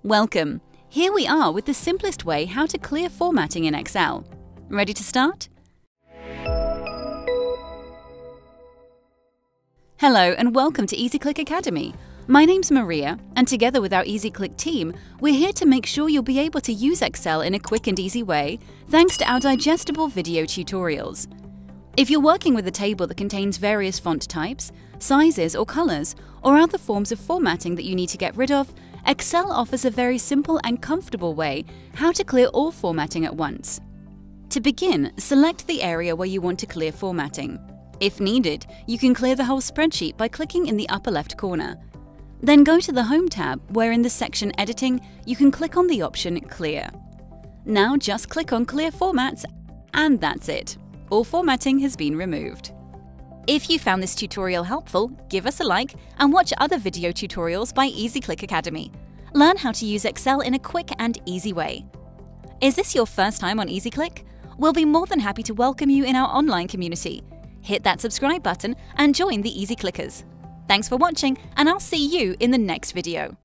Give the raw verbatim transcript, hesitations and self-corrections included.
Welcome! Here we are with the simplest way how to clear formatting in Excel. Ready to start? Hello and welcome to EasyClick Academy. My name's Maria, and together with our EasyClick team, we're here to make sure you'll be able to use Excel in a quick and easy way thanks to our digestible video tutorials. If you're working with a table that contains various font types, sizes or colors, or other forms of formatting that you need to get rid of, Excel offers a very simple and comfortable way how to clear all formatting at once. To begin, select the area where you want to clear formatting. If needed, you can clear the whole spreadsheet by clicking in the upper left corner. Then go to the Home tab, where in the section Editing, you can click on the option Clear. Now just click on Clear Formats, and that's it. All formatting has been removed. If you found this tutorial helpful, give us a like and watch other video tutorials by EasyClick Academy. Learn how to use Excel in a quick and easy way. Is this your first time on EasyClick? We'll be more than happy to welcome you in our online community. Hit that subscribe button and join the EasyClickers. Thanks for watching, and I'll see you in the next video.